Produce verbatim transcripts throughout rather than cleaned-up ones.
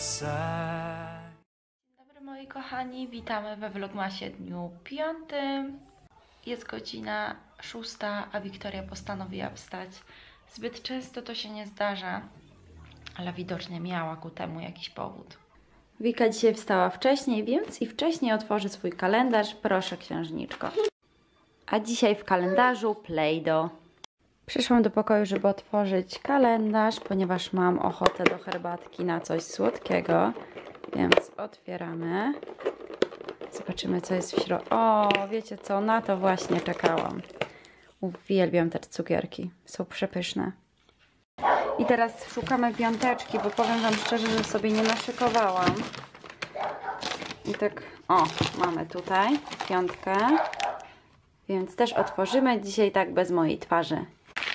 Dzień dobry moi kochani, witamy we vlogmasie dniu piątym. Jest godzina szósta, a Wiktoria postanowiła wstać. Zbyt często to się nie zdarza, ale widocznie miała ku temu jakiś powód. Wika dzisiaj wstała wcześniej, więc i wcześniej otworzy swój kalendarz. Proszę, księżniczko. A dzisiaj w kalendarzu Play-Doh. Przyszłam do pokoju, żeby otworzyć kalendarz, ponieważ mam ochotę do herbatki na coś słodkiego. Więc otwieramy. Zobaczymy, co jest w środku. O, wiecie co? Na to właśnie czekałam. Uwielbiam te cukierki. Są przepyszne. I teraz szukamy piąteczki, bo powiem wam szczerze, że sobie nie naszykowałam. I tak, o, mamy tutaj piątkę. Więc też otworzymy dzisiaj tak bez mojej twarzy.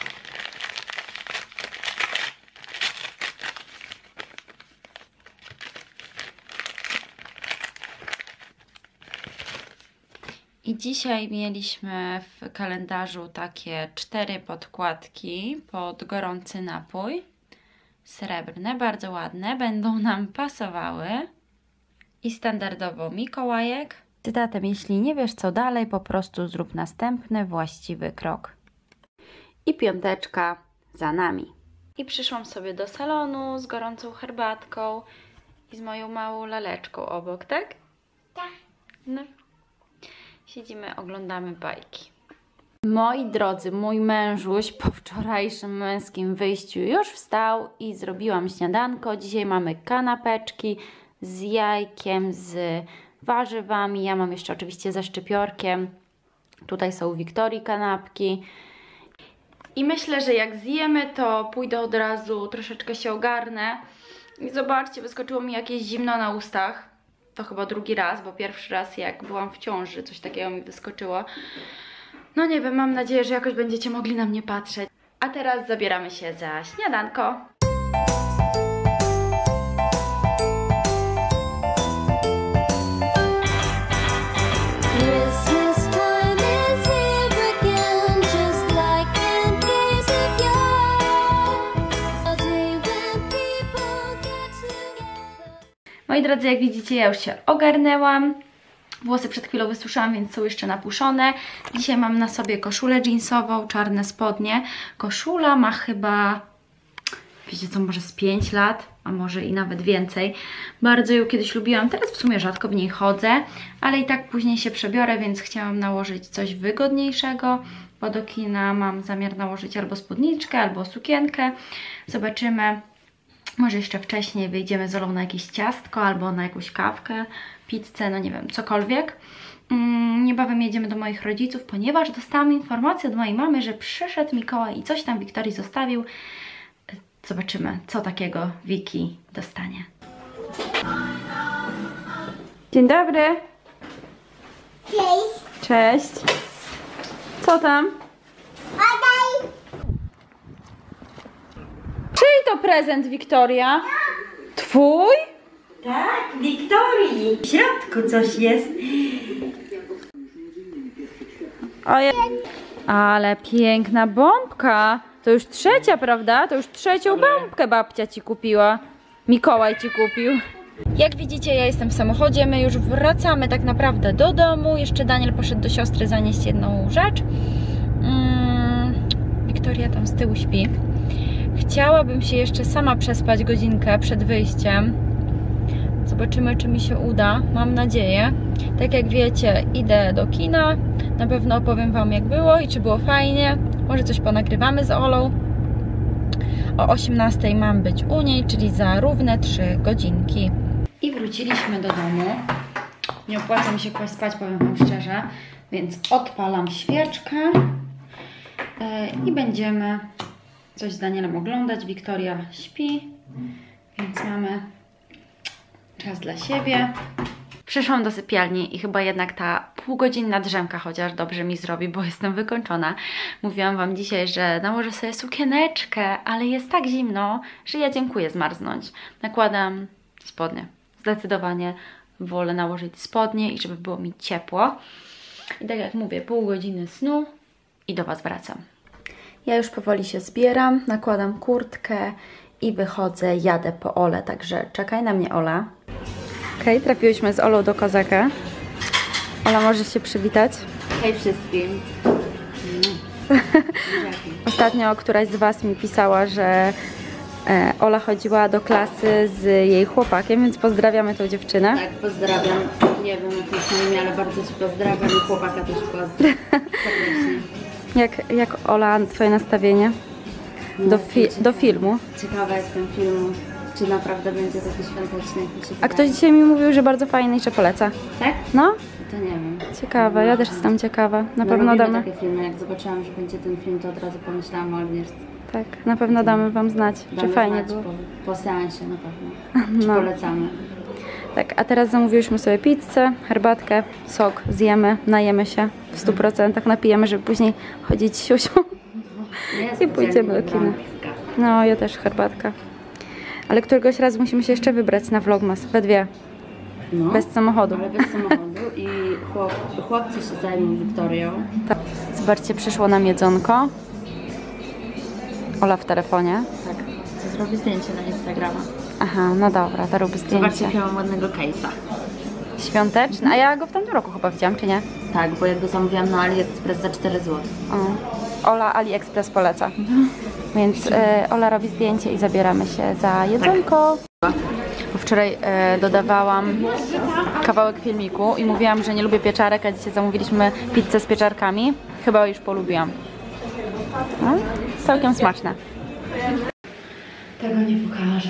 I dzisiaj mieliśmy w kalendarzu takie cztery podkładki pod gorący napój. Srebrne, bardzo ładne, będą nam pasowały. I standardowo Mikołajek. Cytatem: jeśli nie wiesz co dalej, po prostu zrób następny właściwy krok. I piąteczka za nami. I przyszłam sobie do salonu z gorącą herbatką i z moją małą laleczką obok, tak? Tak. No. Siedzimy, oglądamy bajki. Moi drodzy, mój mężuś po wczorajszym męskim wyjściu już wstał i zrobiłam śniadanko. Dzisiaj mamy kanapeczki z jajkiem, z warzywami. Ja mam jeszcze oczywiście ze szczypiorkiem. Tutaj są u Wiktorii kanapki. I myślę, że jak zjemy, to pójdę od razu, troszeczkę się ogarnę. I zobaczcie, wyskoczyło mi jakieś zimno na ustach. To chyba drugi raz, bo pierwszy raz jak byłam w ciąży, coś takiego mi wyskoczyło. No nie wiem, mam nadzieję, że jakoś będziecie mogli na mnie patrzeć. A teraz zabieramy się za śniadanko. Moi drodzy, jak widzicie, ja już się ogarnęłam. Włosy przed chwilą wysuszyłam, więc są jeszcze napuszone. Dzisiaj mam na sobie koszulę jeansową, czarne spodnie. Koszula ma chyba, wiecie co, może z pięć lat, a może i nawet więcej. Bardzo ją kiedyś lubiłam, teraz w sumie rzadko w niej chodzę, ale i tak później się przebiorę, więc chciałam nałożyć coś wygodniejszego, bo do kina mam zamiar nałożyć albo spódniczkę, albo sukienkę. Zobaczymy. Może jeszcze wcześniej wyjdziemy z Olą na jakieś ciastko albo na jakąś kawkę, pizzę, no nie wiem, cokolwiek. Mm, niebawem jedziemy do moich rodziców, ponieważ dostałam informację od mojej mamy, że przyszedł Mikołaj i coś tam Wiktorii zostawił. Zobaczymy, co takiego Wiki dostanie. Dzień dobry. Cześć. Cześć. Co tam? Odaj. Czyj to prezent, Wiktoria? Twój? Tak, Wiktorii. W środku coś jest. Ojej. Ale piękna bombka. To już trzecia, prawda? To już trzecią bombkę babcia ci kupiła. Mikołaj ci kupił. Jak widzicie, ja jestem w samochodzie. My już wracamy tak naprawdę do domu. Jeszcze Daniel poszedł do siostry zanieść jedną rzecz. Hmm. Wiktoria tam z tyłu śpi. Chciałabym się jeszcze sama przespać godzinkę przed wyjściem. Zobaczymy, czy mi się uda. Mam nadzieję. Tak jak wiecie, idę do kina. Na pewno opowiem wam, jak było i czy było fajnie. Może coś ponagrywamy z Olą. O osiemnastej mam być u niej, czyli za równe trzy godzinki. I wróciliśmy do domu. Nie opłaca mi się kłaść spać, powiem wam szczerze. Więc odpalam świeczkę. I będziemy coś z Danielem oglądać. Wiktoria śpi, więc mamy czas dla siebie. Przyszłam do sypialni i chyba jednak ta półgodzinna drzemka chociaż dobrze mi zrobi, bo jestem wykończona. Mówiłam wam dzisiaj, że nałożę sobie sukieneczkę, ale jest tak zimno, że ja dziękuję zmarznąć. Nakładam spodnie. Zdecydowanie wolę nałożyć spodnie i żeby było mi ciepło. I tak jak mówię, pół godziny snu i do was wracam. Ja już powoli się zbieram, nakładam kurtkę i wychodzę, jadę po Olę, także czekaj na mnie, Ola. Okej, okay, trafiłyśmy z Olą do kozaka. Ola, możesz się przywitać? Hej wszystkim. Ostatnio któraś z Was mi pisała, że e, Ola chodziła do klasy z jej chłopakiem, więc pozdrawiamy tą dziewczynę. Tak, pozdrawiam. Nie wiem jak masz na imię, ale bardzo Cię pozdrawiam i chłopaka też pozdrawiam. jak, jak Ola, Twoje nastawienie No, do, fi do filmu? Ciekawa jestem filmu, czy naprawdę będzie taki świąteczny, jak mi się A wydaje. ktoś dzisiaj mi mówił, że bardzo fajny i że poleca. Tak? No? To nie wiem. Ciekawe, ja też jestem ciekawa. Na No, pewno robimy damy. takie filmy, jak zobaczyłam, że będzie ten film, to od razu pomyślałam o Agnieszce. Tak, na pewno damy Wam znać, Damy czy fajnie znać było. Po, po seansie na pewno. Czy No. polecamy. Tak, a teraz zamówiłyśmy sobie pizzę, herbatkę, sok, zjemy, najemy się w stu procentach, napijemy, żeby później chodzić siusią. Nie, I pójdziemy do kina. No, ja też herbatka. Ale któregoś razu musimy się jeszcze wybrać na vlogmas, we dwie, No, bez samochodu. ale bez samochodu i chłop, chłopcy się zajmą Wiktorią. Tak. Zobaczcie, przyszło nam jedzonko. Ola w telefonie. Tak, chcę zrobić zdjęcie na Instagrama. Aha, no dobra, to rób Zobaczcie, zdjęcie. jakiego mam ładnego case'a. Świąteczne, a ja go w tamtym roku chyba widziałam, czy nie? Tak, bo jak go zamówiłam na AliExpress za cztery złote. O. Ola AliExpress poleca. Więc e, Ola robi zdjęcie i zabieramy się za jedzonko. Bo wczoraj e, dodawałam kawałek filmiku i mówiłam, że nie lubię pieczarek, a dzisiaj zamówiliśmy pizzę z pieczarkami. Chyba już polubiłam. No, całkiem smaczne. Tego nie pokażę.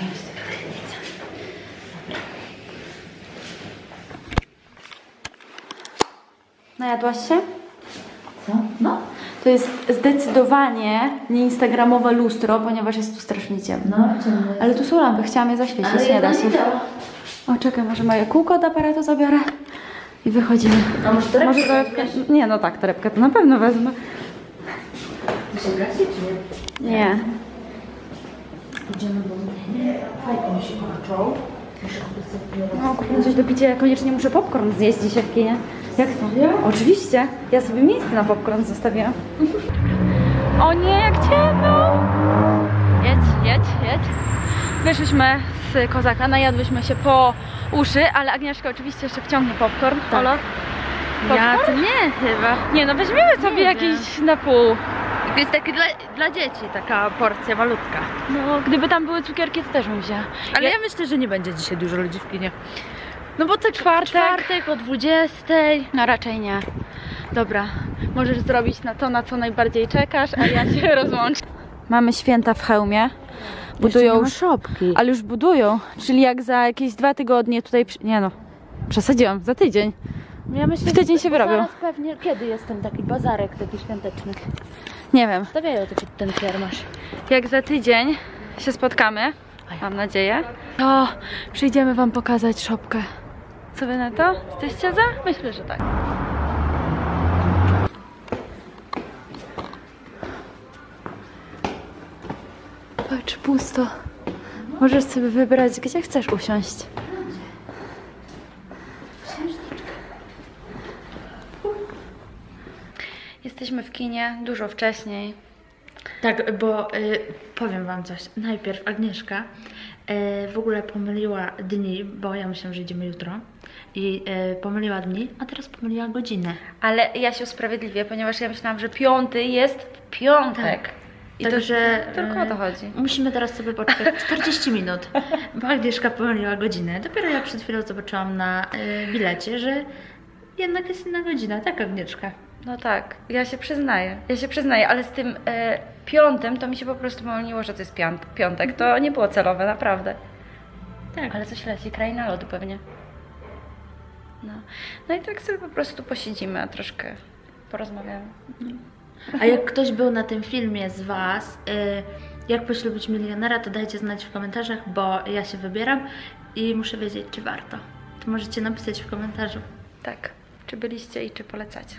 Najadłaś się? Co? No. To jest zdecydowanie nie instagramowe lustro, ponieważ jest tu strasznie ciemno. No, ciemno. Ale tu są lampy, chciałam je zaświecić, Ale nie da jedna się. nie działa. O, czekaj, może moje kółko od aparatu zabiorę i wychodzimy. A może torebkę Może torebkę? Nie, no tak, torebkę to na pewno wezmę. To się gasi, czy nie? Nie. Idziemy do mnie. Fajnie się począł. Muszę kupić sobie No, kupię coś do picia, ja koniecznie muszę popcorn zjeść dzisiaj w kinie. Jak to? Ja? Oczywiście. Ja sobie miejsce na popcorn zostawiłam. O nie, jak ciemno! Jedź, jedź, jedź. Wyszliśmy z kozaka, najadłyśmy się po uszy, ale Agnieszka oczywiście jeszcze wciągnie popcorn. Tak. Olo? Ja Popcorn? to nie chyba. Nie no, weźmiemy sobie Nie jakiś na pół. To jest taki dla, dla dzieci, taka porcja malutka. No, gdyby tam były cukierki, to też bym wzięła. Ale Ja- ja myślę, że nie będzie dzisiaj dużo ludzi w kinie. No bo to czwartek. Czwartek o dwudziestej. No raczej nie. Dobra, możesz zrobić na to, na co najbardziej czekasz, a ja się rozłączę. Mamy święta w Chełmie. Budują już, szopki. ale już budują. Czyli jak za jakieś dwa tygodnie tutaj... przy- Nie no, przesadziłam, za tydzień. Ja myślę, W tydzień się bo wyrobią. zaraz pewnie, kiedy jest ten taki bazarek, taki świąteczny? Nie wiem. Stawiają taki ten kiermasz. Jak za tydzień się spotkamy, mam nadzieję, to przyjdziemy wam pokazać szopkę. Co wy na to? Jesteście za? Myślę, że tak. Patrz, pusto. Możesz sobie wybrać, gdzie chcesz usiąść. Jesteśmy w kinie dużo wcześniej. Tak, bo y, powiem wam coś. Najpierw Agnieszka y, w ogóle pomyliła dni, bo ja myślałam, że idziemy jutro. I y, pomyliła dni, a teraz pomyliła godzinę. Ale ja się usprawiedliwię, ponieważ ja myślałam, że piąty jest w piątek. Tak. I Także to tylko o to y, chodzi. Musimy teraz sobie poczekać czterdzieści minut, bo Agnieszka pomyliła godzinę. Dopiero ja przed chwilą zobaczyłam na y, bilecie, że jednak jest inna godzina, tak Agnieszka? No tak, ja się przyznaję. Ja się przyznaję, ale z tym e, piątym to mi się po prostu pomyliło, że to jest piąt, piątek. To nie było celowe, naprawdę. Tak. Ale coś leci, kraina lodu pewnie. No. No i tak sobie po prostu posiedzimy, a troszkę porozmawiamy. A jak ktoś był na tym filmie z Was, y, jak poślubić milionera, to dajcie znać w komentarzach, bo ja się wybieram i muszę wiedzieć, czy warto. To możecie napisać w komentarzu. Tak, czy byliście i czy polecacie?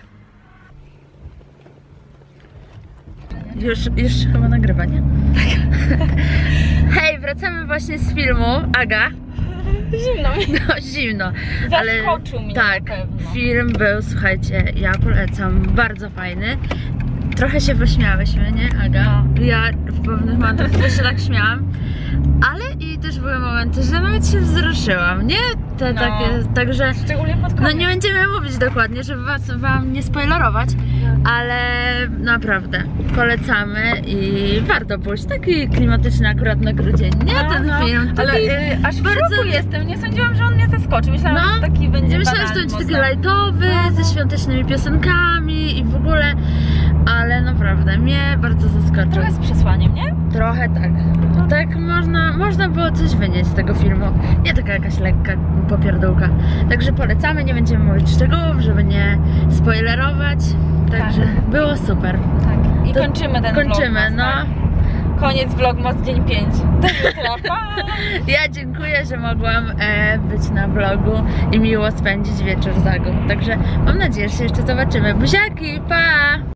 Już, już chyba nagrywanie. Tak. Hej, wracamy właśnie z filmu. Aga. Zimno mi. No, zimno. Zaskoczył mnie Tak, na pewno. film był, słuchajcie, ja polecam, bardzo fajny. Trochę się wyśmiałyśmy, nie Aga? Ja w pewnych momentach też się tak śmiałam, Ale i też były momenty, że nawet się wzruszyłam, nie? Te No. takie, także... Szczególnie pod No koniec. nie będziemy mówić dokładnie, żeby was, wam nie spoilerować, ale naprawdę polecamy i warto pójść. Taki klimatyczny akurat na grudzień, nie? No, Ten no, film. ale Taki y, aż w bardzo- szoku jestem, nie sądziłam, że on mnie zaskoczy. Myślałam, No, że taki będzie Ja myślałam, że to banalny będzie taki mocno. lajtowy, ze świątecznymi piosenkami i w ogóle, ale naprawdę mnie bardzo zaskoczył. Trochę z przesłaniem, nie? Trochę tak. Tak można, można było coś wynieść z tego filmu. Nie taka jakaś lekka popierdółka. Także polecamy, nie będziemy mówić szczegółów, żeby nie spoilerować. Także było super. Tak. I To kończymy ten Kończymy, vlogmas, no. tak. Koniec vlogmas dzień pięć. Do jutra, pa! Ja dziękuję, że mogłam e, być na vlogu i miło spędzić wieczór z Agą. Także mam nadzieję, że się jeszcze zobaczymy. Buziaki, pa!